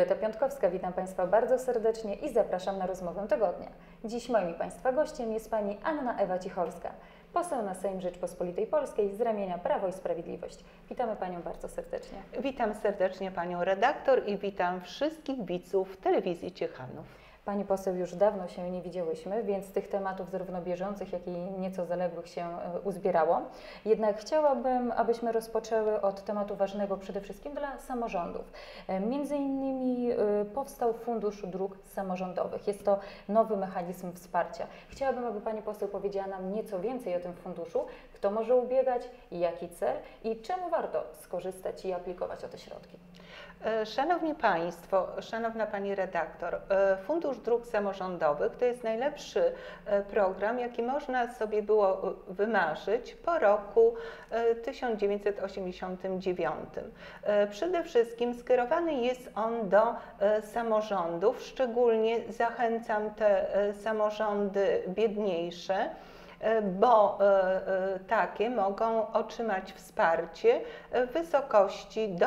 Violeta Piątkowska, witam Państwa bardzo serdecznie i zapraszam na rozmowę tygodnia. Dziś moim i Państwa gościem jest Pani Anna Ewa Cicholska, poseł na Sejm Rzeczypospolitej Polskiej z ramienia Prawo i Sprawiedliwość. Witamy Panią bardzo serdecznie. Witam serdecznie Panią redaktor i witam wszystkich widzów telewizji Ciechanów. Pani poseł, już dawno się nie widziałyśmy, więc tych tematów zarówno bieżących, jak i nieco zaległych się uzbierało. Jednak chciałabym, abyśmy rozpoczęły od tematu ważnego przede wszystkim dla samorządów. Między innymi powstał Fundusz Dróg Samorządowych. Jest to nowy mechanizm wsparcia. Chciałabym, aby Pani poseł powiedziała nam nieco więcej o tym funduszu, kto może ubiegać, jaki cel i czemu warto skorzystać i aplikować o te środki. Szanowni Państwo, Szanowna Pani redaktor, Fundusz Dróg Samorządowych to jest najlepszy program, jaki można sobie było wymarzyć po roku 1989. Przede wszystkim skierowany jest on do samorządów, szczególnie zachęcam te samorządy biedniejsze, bo takie mogą otrzymać wsparcie w wysokości do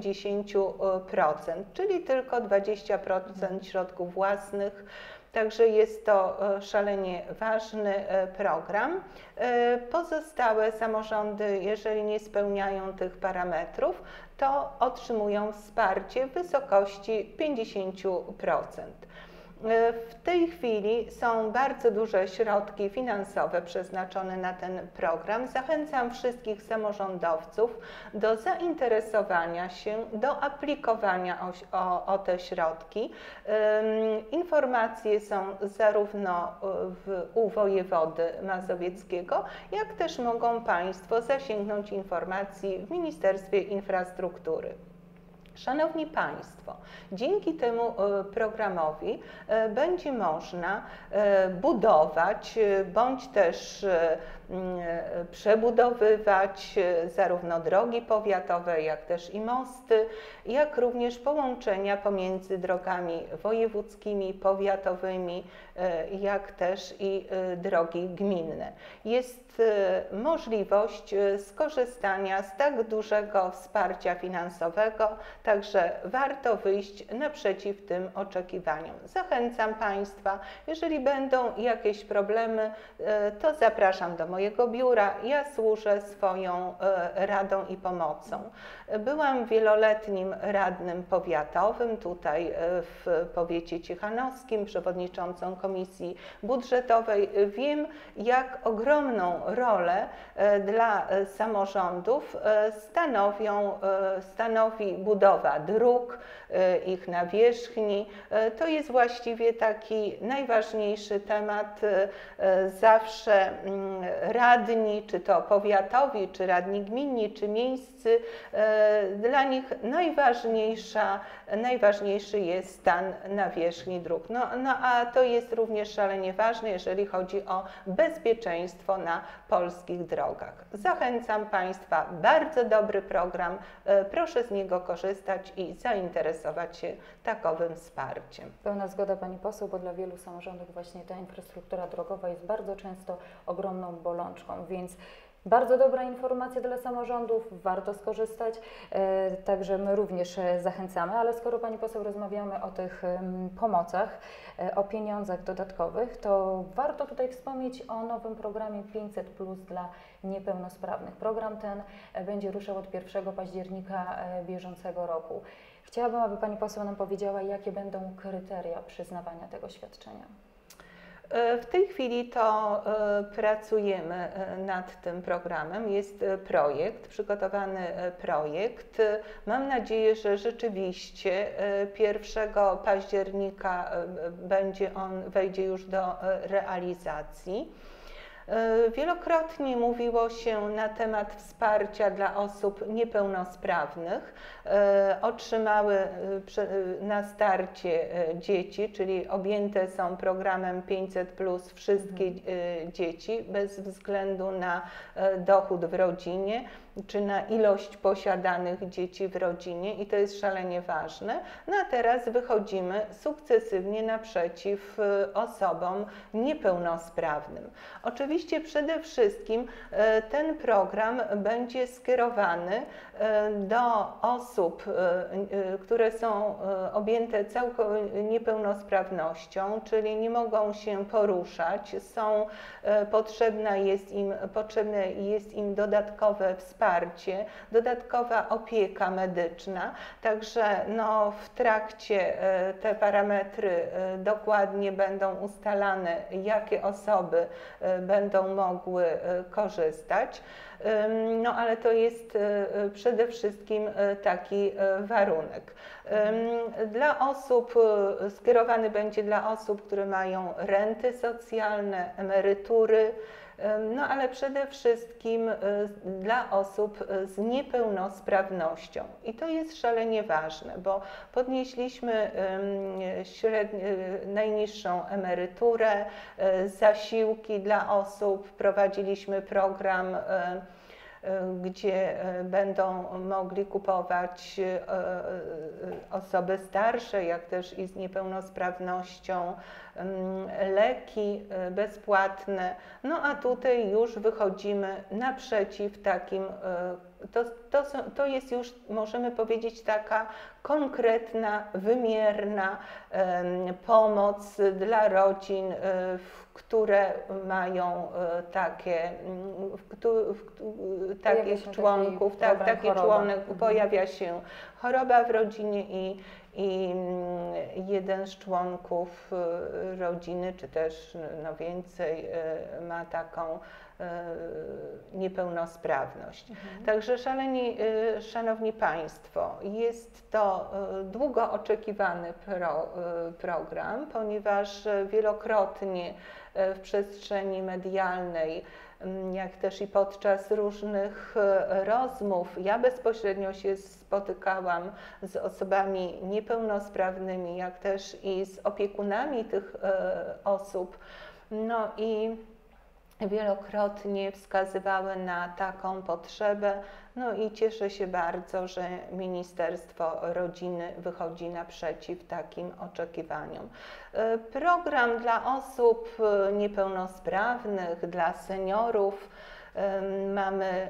80%, czyli tylko 20% środków własnych. Także jest to szalenie ważny program. Pozostałe samorządy, jeżeli nie spełniają tych parametrów, to otrzymują wsparcie w wysokości 50%. W tej chwili są bardzo duże środki finansowe przeznaczone na ten program. Zachęcam wszystkich samorządowców do zainteresowania się, do aplikowania o te środki. Informacje są zarówno u wojewody mazowieckiego, jak też mogą Państwo zasięgnąć informacji w Ministerstwie Infrastruktury. Szanowni Państwo, dzięki temu programowi będzie można budować bądź też przebudowywać zarówno drogi powiatowe, jak też i mosty, jak również połączenia pomiędzy drogami wojewódzkimi, powiatowymi, jak też i drogi gminne. Jest możliwość skorzystania z tak dużego wsparcia finansowego, także warto wyjść naprzeciw tym oczekiwaniom. Zachęcam Państwa, jeżeli będą jakieś problemy, to zapraszam do mojego biura, ja służę swoją radą i pomocą. Byłam wieloletnim radnym powiatowym tutaj w powiecie ciechanowskim, przewodniczącą Komisji Budżetowej. Wiem, jak ogromną rolę dla samorządów stanowi budowa dróg, ich nawierzchni. To jest właściwie taki najważniejszy temat. Zawsze radni, czy to powiatowi, czy radni gminni, czy miejscy, dla nich najważniejszy jest stan nawierzchni dróg. A to jest również szalenie ważne, jeżeli chodzi o bezpieczeństwo na polskich drogach. Zachęcam Państwa, bardzo dobry program, proszę z niego korzystać i zainteresować się takowym wsparciem. Pełna zgoda Pani poseł, bo dla wielu samorządów właśnie ta infrastruktura drogowa jest bardzo często ogromną bolączką, więc bardzo dobra informacja dla samorządów, warto skorzystać, także my również zachęcamy, ale skoro Pani poseł rozmawiamy o tych pomocach, o pieniądzach dodatkowych, to warto tutaj wspomnieć o nowym programie 500+ dla niepełnosprawnych. Program ten będzie ruszał od 1 października bieżącego roku. Chciałabym, aby Pani poseł nam powiedziała, jakie będą kryteria przyznawania tego świadczenia. W tej chwili to pracujemy nad tym programem. Jest projekt, przygotowany projekt. Mam nadzieję, że rzeczywiście 1 października wejdzie już do realizacji. Wielokrotnie mówiło się na temat wsparcia dla osób niepełnosprawnych. Otrzymały na starcie dzieci, czyli objęte są programem 500+ wszystkie dzieci bez względu na dochód w rodzinie czy na ilość posiadanych dzieci w rodzinie i to jest szalenie ważne. No a teraz wychodzimy sukcesywnie naprzeciw osobom niepełnosprawnym. Oczywiście oczywiście przede wszystkim ten program będzie skierowany do osób, które są objęte niepełnosprawnością, czyli nie mogą się poruszać, potrzebne jest im dodatkowe wsparcie, dodatkowa opieka medyczna, także no, w trakcie te parametry dokładnie będą ustalane, jakie osoby będą mogły korzystać. No ale to jest przede wszystkim taki warunek. Skierowany będzie dla osób, które mają renty socjalne, emerytury, no ale przede wszystkim dla osób z niepełnosprawnością. I to jest szalenie ważne, bo podnieśliśmy najniższą emeryturę, zasiłki dla osób, prowadziliśmy program, gdzie będą mogli kupować osoby starsze, jak też i z niepełnosprawnością, leki bezpłatne. No a tutaj już wychodzimy naprzeciw takim, to jest już, możemy powiedzieć, taka konkretna, wymierna pomoc dla rodzin, które mają takich członków, taki członek, pojawia się choroba w rodzinie i jeden z członków rodziny, czy też no więcej, ma taką niepełnosprawność. Także szanowni Państwo, jest to długo oczekiwany program, ponieważ wielokrotnie w przestrzeni medialnej, jak też i podczas różnych rozmów, ja bezpośrednio się spotykałam z osobami niepełnosprawnymi, jak też i z opiekunami tych osób, no i wielokrotnie wskazywały na taką potrzebę, no i cieszę się bardzo, że Ministerstwo Rodziny wychodzi naprzeciw takim oczekiwaniom. Program dla osób niepełnosprawnych, dla seniorów mamy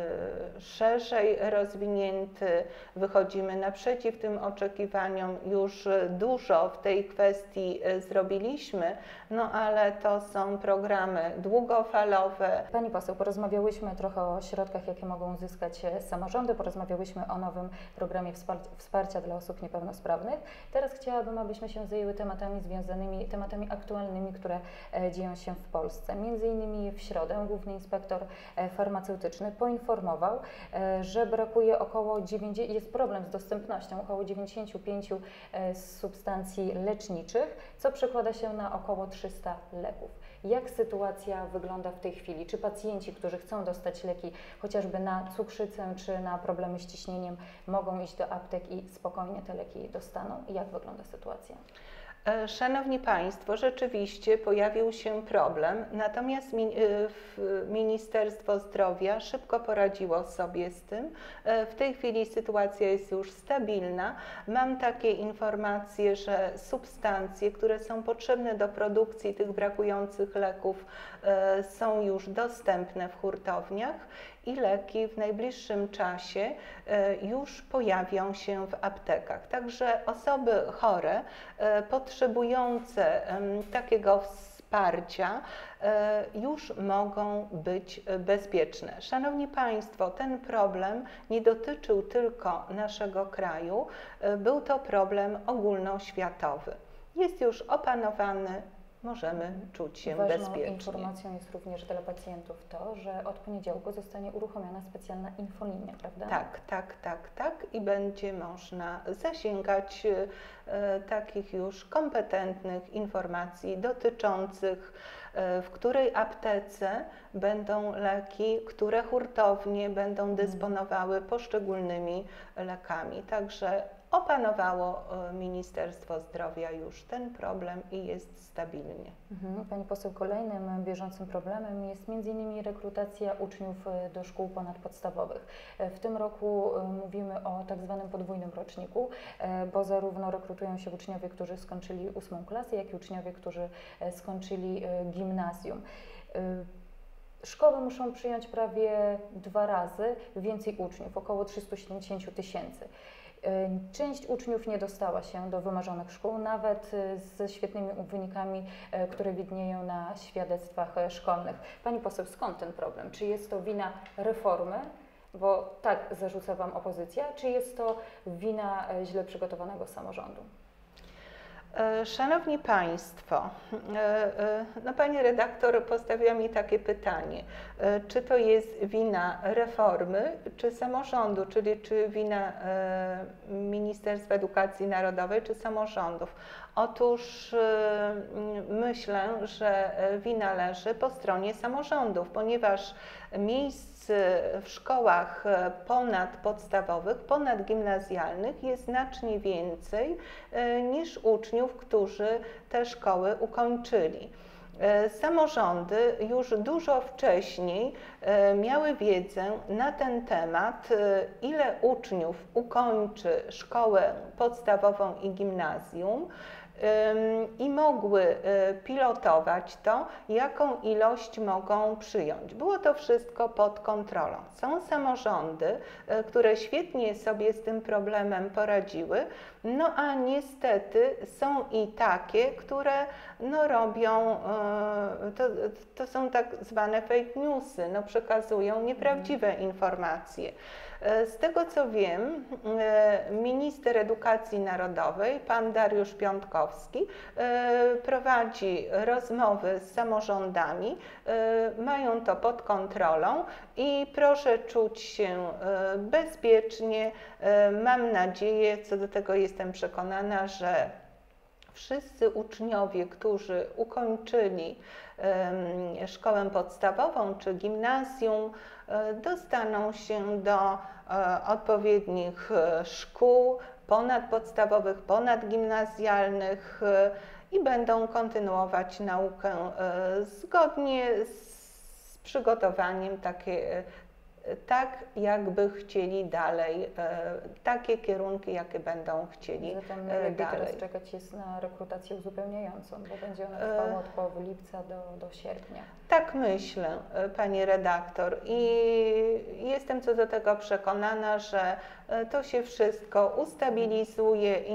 szerzej rozwinięty, wychodzimy naprzeciw tym oczekiwaniom, już dużo w tej kwestii zrobiliśmy, no ale to są programy długofalowe. Pani poseł, porozmawiałyśmy trochę o środkach, jakie mogą uzyskać samorządy, porozmawiałyśmy o nowym programie wsparcia dla osób niepełnosprawnych. Teraz chciałabym, abyśmy się zajęły tematami aktualnymi, które dzieją się w Polsce. Między innymi w środę główny inspektor farmaceutyczny poinformował, że brakuje jest problem z dostępnością około 95 substancji leczniczych, co przekłada się na około 300 leków. Jak sytuacja wygląda w tej chwili? Czy pacjenci, którzy chcą dostać leki chociażby na cukrzycę czy na problemy z ciśnieniem, mogą iść do aptek i spokojnie te leki dostaną? Jak wygląda sytuacja? Szanowni Państwo, rzeczywiście pojawił się problem, natomiast Ministerstwo Zdrowia szybko poradziło sobie z tym. W tej chwili sytuacja jest już stabilna. Mam takie informacje, że substancje, które są potrzebne do produkcji tych brakujących leków, są już dostępne w hurtowniach i leki w najbliższym czasie już pojawią się w aptekach. Także osoby chore, potrzebujące takiego wsparcia, już mogą być bezpieczne. Szanowni Państwo, ten problem nie dotyczył tylko naszego kraju, był to problem ogólnoświatowy. Jest już opanowany. Możemy czuć się bezpiecznie. Ważną informacją jest również dla pacjentów to, że od poniedziałku zostanie uruchomiona specjalna infolinia, prawda? Tak. I będzie można zasięgać takich już kompetentnych informacji dotyczących, w której aptece będą leki, które hurtownie będą dysponowały poszczególnymi lekami. Także opanowało Ministerstwo Zdrowia już ten problem i jest stabilnie. Pani poseł, kolejnym bieżącym problemem jest m.in. rekrutacja uczniów do szkół ponadpodstawowych. W tym roku mówimy o tak zwanym podwójnym roczniku, bo zarówno rekrutują się uczniowie, którzy skończyli 8. klasę, jak i uczniowie, którzy skończyli gimnazjum. Szkoły muszą przyjąć prawie 2 razy więcej uczniów, około 370 000. Część uczniów nie dostała się do wymarzonych szkół, nawet ze świetnymi wynikami, które widnieją na świadectwach szkolnych. Pani poseł, skąd ten problem? Czy jest to wina reformy, bo tak zarzuca Wam opozycja, czy jest to wina źle przygotowanego samorządu? Szanowni Państwo, no Pani redaktor postawiła mi takie pytanie, czy to jest wina reformy, czy samorządu, czyli czy wina Ministerstwa Edukacji Narodowej, czy samorządów? Otóż myślę, że wina leży po stronie samorządów, ponieważ miejsc w szkołach ponadpodstawowych, ponadgimnazjalnych jest znacznie więcej niż uczniów, którzy te szkoły ukończyli. Samorządy już dużo wcześniej miały wiedzę na ten temat, ile uczniów ukończy szkołę podstawową i gimnazjum, i mogły pilotować to, jaką ilość mogą przyjąć. Było to wszystko pod kontrolą. Są samorządy, które świetnie sobie z tym problemem poradziły, no a niestety są i takie, które no, robią, to są tak zwane fake newsy, no, przekazują nieprawdziwe informacje. Z tego co wiem, minister edukacji narodowej, pan Dariusz Piontkowski, prowadzi rozmowy z samorządami, mają to pod kontrolą i proszę czuć się bezpiecznie. Mam nadzieję, co do tego jestem przekonana, że wszyscy uczniowie, którzy ukończyli szkołę podstawową czy gimnazjum, dostaną się do odpowiednich szkół ponadpodstawowych, ponadgimnazjalnych i będą kontynuować naukę zgodnie z przygotowaniem tak, jakby chcieli dalej, takie kierunki, jakie będą chcieli Zatem najlepiej dalej. teraz czekać jest na rekrutację uzupełniającą, bo będzie ona trwała od połowy lipca do sierpnia. Tak myślę, Pani redaktor, i jestem co do tego przekonana, że to się wszystko ustabilizuje i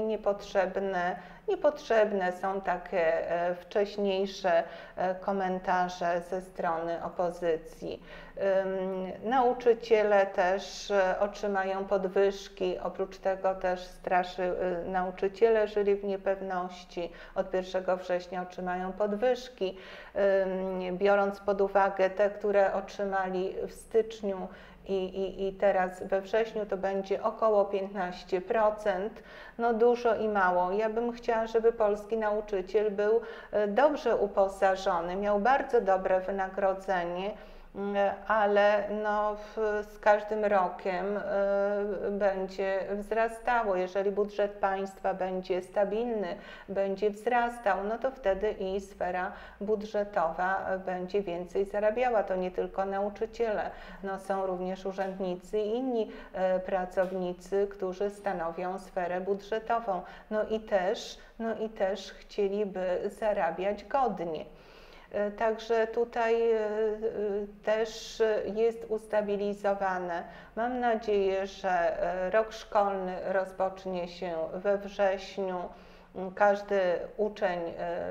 niepotrzebne są takie wcześniejsze komentarze ze strony opozycji. Nauczyciele też otrzymają podwyżki, oprócz tego też nauczyciele żyli w niepewności, od 1 września otrzymają podwyżki, biorąc pod uwagę te, które otrzymali w styczniu i teraz we wrześniu to będzie około 15%, no dużo i mało. Ja bym chciała, żeby polski nauczyciel był dobrze uposażony, miał bardzo dobre wynagrodzenie, ale no, z każdym rokiem będzie wzrastało. Jeżeli budżet państwa będzie stabilny, będzie wzrastał, no to wtedy i sfera budżetowa będzie więcej zarabiała. To nie tylko nauczyciele, no, są również urzędnicy i inni pracownicy, którzy stanowią sferę budżetową. No i też chcieliby zarabiać godnie. Także tutaj też jest ustabilizowane. Mam nadzieję, że rok szkolny rozpocznie się we wrześniu. Każdy uczeń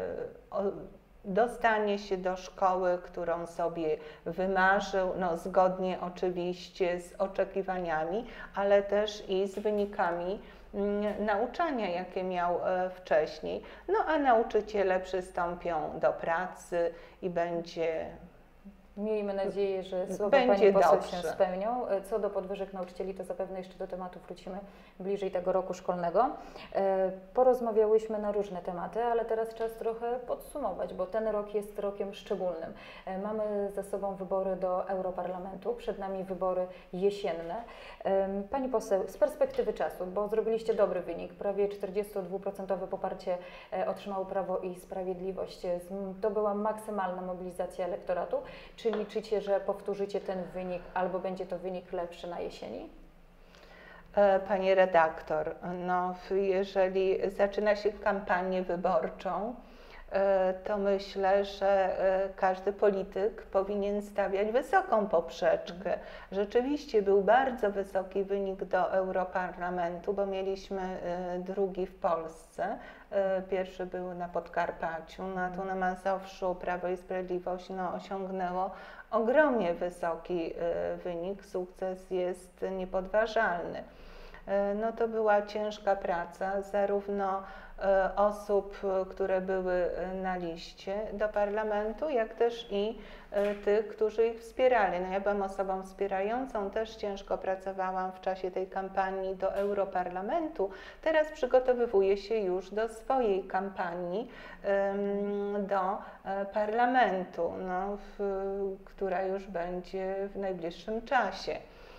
dostanie się do szkoły, którą sobie wymarzył, no, zgodnie oczywiście z oczekiwaniami, ale też i z wynikami nauczania, jakie miał wcześniej. No a nauczyciele przystąpią do pracy i będzie... Miejmy nadzieję, że słowa Będzie Pani poseł dobrze. się spełnią. Co do podwyżek nauczycieli, to zapewne jeszcze do tematu wrócimy bliżej tego roku szkolnego. Porozmawiałyśmy na różne tematy, ale teraz czas trochę podsumować, bo ten rok jest rokiem szczególnym. Mamy za sobą wybory do Europarlamentu, przed nami wybory jesienne. Pani poseł, z perspektywy czasu, bo zrobiliście dobry wynik, prawie 42% poparcie otrzymało Prawo i Sprawiedliwość. To była maksymalna mobilizacja elektoratu. Czy liczycie, że powtórzycie ten wynik albo będzie to wynik lepszy na jesieni? Pani redaktor, no, jeżeli zaczyna się kampanię wyborczą, to myślę, że każdy polityk powinien stawiać wysoką poprzeczkę. Rzeczywiście był bardzo wysoki wynik do Europarlamentu, bo mieliśmy drugi w Polsce. Pierwszy był na Podkarpaciu, no tu na Mazowszu Prawo i Sprawiedliwość osiągnęło ogromnie wysoki wynik, sukces jest niepodważalny. No to była ciężka praca, zarówno osób, które były na liście do parlamentu, jak też i tych, którzy ich wspierali. No ja byłam osobą wspierającą, też ciężko pracowałam w czasie tej kampanii do Europarlamentu. Teraz przygotowywuję się już do swojej kampanii do parlamentu, no, która już będzie w najbliższym czasie.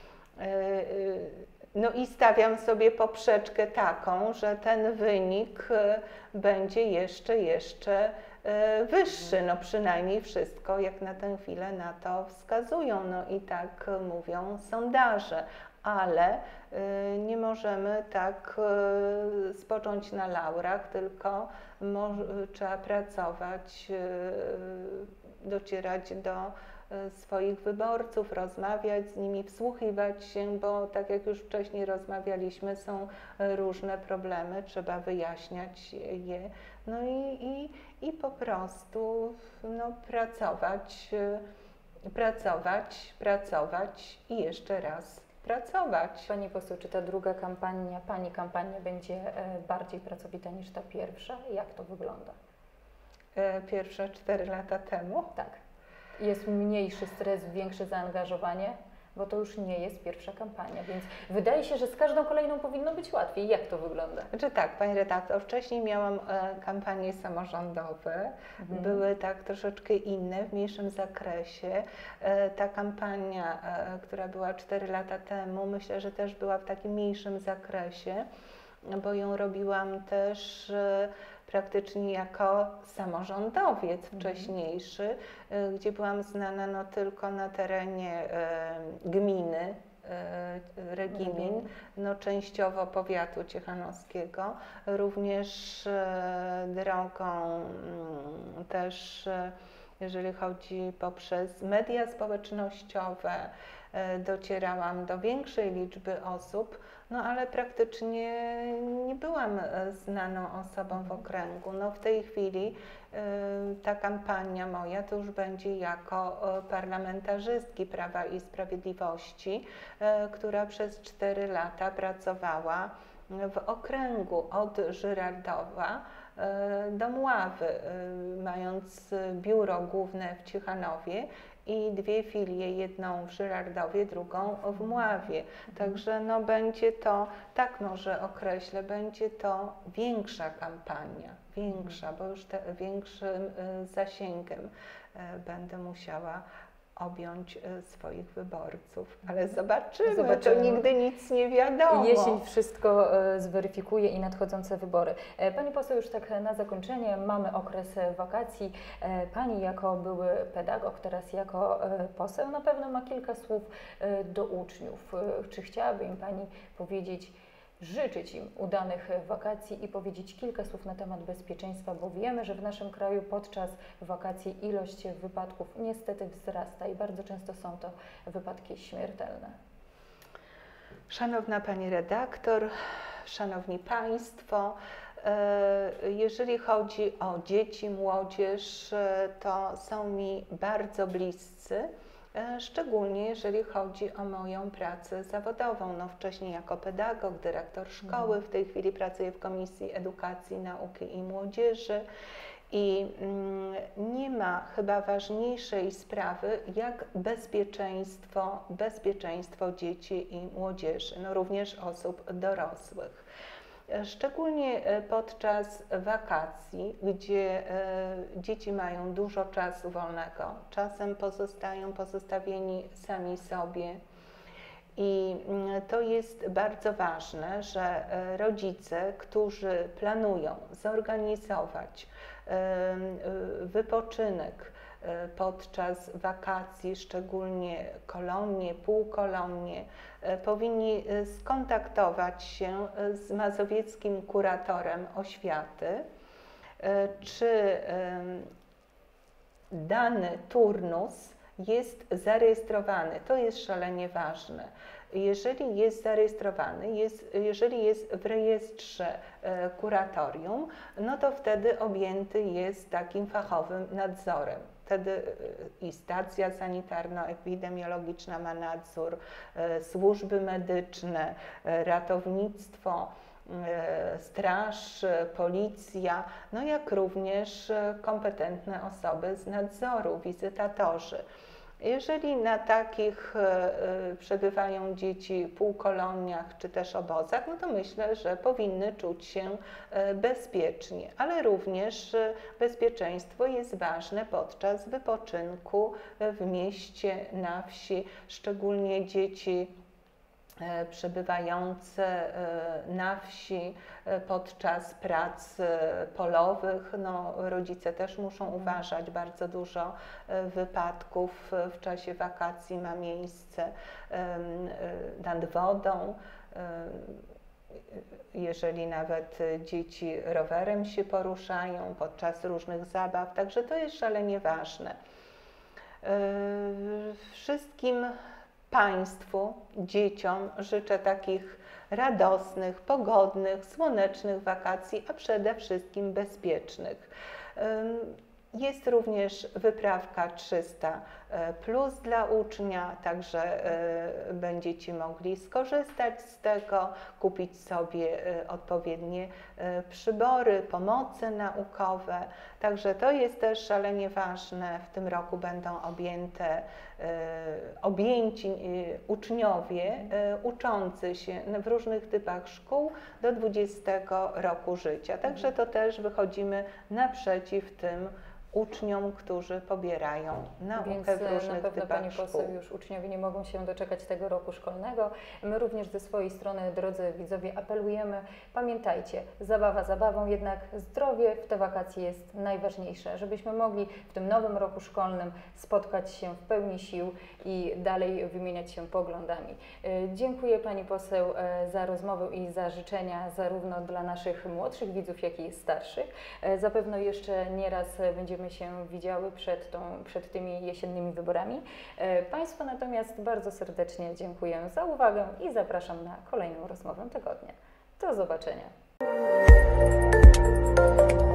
No i stawiam sobie poprzeczkę taką, że ten wynik będzie jeszcze wyższy, no przynajmniej wszystko jak na tę chwilę na to wskazują, no i tak mówią sondaże, ale nie możemy tak spocząć na laurach, tylko trzeba pracować, docierać do swoich wyborców, rozmawiać z nimi, wsłuchiwać się, bo tak jak już wcześniej rozmawialiśmy, są różne problemy, trzeba wyjaśniać je, no i po prostu no, pracować i jeszcze raz pracować. Pani poseł, czy ta druga kampania, Pani kampania będzie bardziej pracowita niż ta pierwsza? Jak to wygląda? Pierwsze 4 lata temu? Tak. Jest mniejszy stres, większe zaangażowanie, bo to już nie jest pierwsza kampania, więc wydaje się, że z każdą kolejną powinno być łatwiej. Jak to wygląda? Znaczy tak, Pani redaktor, wcześniej miałam kampanie samorządowe, były tak troszeczkę inne, w mniejszym zakresie. Ta kampania, która była 4 lata temu, myślę, że też była w takim mniejszym zakresie, bo ją robiłam też praktycznie jako samorządowiec wcześniejszy, gdzie byłam znana no, tylko na terenie gminy Regimień, no, częściowo powiatu ciechanowskiego, również drogą też, jeżeli chodzi poprzez media społecznościowe, docierałam do większej liczby osób, no ale praktycznie nie byłam znaną osobą w okręgu. No w tej chwili ta kampania moja to już będzie jako parlamentarzystki Prawa i Sprawiedliwości, która przez 4 lata pracowała w okręgu od Żyrardowa do Mławy, mając biuro główne w Ciechanowie i 2 filie, jedną w Żyrardowie, drugą w Mławie. Także no będzie to, tak może określę, będzie to większa kampania, bo już większym zasięgiem będę musiała objąć swoich wyborców, ale zobaczymy, to nigdy nic nie wiadomo. Jesień wszystko zweryfikuje i nadchodzące wybory. Pani poseł, już tak na zakończenie, mamy okres wakacji. Pani jako były pedagog, teraz jako poseł, na pewno ma kilka słów do uczniów. Czy chciałaby im Pani powiedzieć, życzyć im udanych wakacji i powiedzieć kilka słów na temat bezpieczeństwa, bo wiemy, że w naszym kraju podczas wakacji ilość wypadków niestety wzrasta i bardzo często są to wypadki śmiertelne. Szanowna Pani redaktor, Szanowni Państwo, jeżeli chodzi o dzieci, młodzież, to są mi bardzo bliscy. Szczególnie jeżeli chodzi o moją pracę zawodową. No, wcześniej jako pedagog, dyrektor szkoły, w tej chwili pracuję w Komisji Edukacji, Nauki i Młodzieży i nie ma chyba ważniejszej sprawy jak bezpieczeństwo dzieci i młodzieży, no, również osób dorosłych. Szczególnie podczas wakacji, gdzie dzieci mają dużo czasu wolnego, czasem pozostają pozostawieni sami sobie i to jest bardzo ważne, że rodzice, którzy planują zorganizować wypoczynek podczas wakacji, szczególnie kolonie, półkolonie, powinni skontaktować się z mazowieckim kuratorem oświaty czy dany turnus jest zarejestrowany. To jest szalenie ważne. Jeżeli jest zarejestrowany, jeżeli jest w rejestrze kuratorium, no to wtedy objęty jest takim fachowym nadzorem. Wtedy i stacja sanitarno-epidemiologiczna ma nadzór, służby medyczne, ratownictwo, straż, policja, no jak również kompetentne osoby z nadzoru, wizytatorzy. Jeżeli na takich przebywają dzieci półkoloniach czy też obozach, no to myślę, że powinny czuć się bezpiecznie, ale również bezpieczeństwo jest ważne podczas wypoczynku w mieście, na wsi, szczególnie dzieci przebywające na wsi podczas prac polowych. No, rodzice też muszą uważać, bardzo dużo wypadków w czasie wakacji ma miejsce nad wodą. Jeżeli nawet dzieci rowerem się poruszają podczas różnych zabaw, także to jest szalenie ważne. Wszystkim Państwu, dzieciom życzę takich radosnych, pogodnych, słonecznych wakacji, a przede wszystkim bezpiecznych. Jest również wyprawka 300 plus dla ucznia, także będziecie mogli skorzystać z tego, kupić sobie odpowiednie przybory, pomoce naukowe. Także to jest też szalenie ważne. W tym roku będą objęci uczniowie uczący się w różnych typach szkół do 20 roku życia. Także to też wychodzimy naprzeciw tym uczniom, którzy pobierają naukę w różnych na pewno typach Pani szkół. poseł, już uczniowie nie mogą się doczekać tego roku szkolnego. My również ze swojej strony, drodzy widzowie, apelujemy, pamiętajcie, zabawa zabawą, jednak zdrowie w te wakacje jest najważniejsze, żebyśmy mogli w tym nowym roku szkolnym spotkać się w pełni sił i dalej wymieniać się poglądami. Dziękuję Pani poseł za rozmowę i za życzenia zarówno dla naszych młodszych widzów, jak i starszych. Zapewne jeszcze nieraz będziemy się widziały przed tymi jesiennymi wyborami. Państwu natomiast bardzo serdecznie dziękuję za uwagę i zapraszam na kolejną rozmowę tygodnia. Do zobaczenia.